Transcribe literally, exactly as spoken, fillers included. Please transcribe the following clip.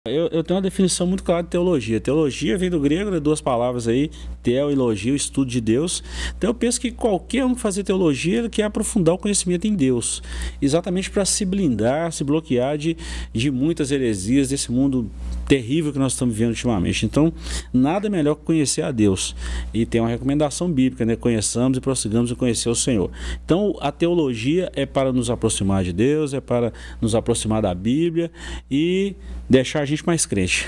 Eu, eu tenho uma definição muito clara de teologia. Teologia vem do grego, né, duas palavras aí, teo, elogio, estudo de Deus. Então eu penso que qualquer um que fazer teologia, ele quer aprofundar o conhecimento em Deus, exatamente para se blindar, se bloquear de, de muitas heresias desse mundo terrível que nós estamos vivendo ultimamente. Então, nada melhor que conhecer a Deus. E tem uma recomendação bíblica, né? Conheçamos e prossigamos em conhecer o Senhor. Então, a teologia é para nos aproximar de Deus, é para nos aproximar da Bíblia e deixar a gente mais crente.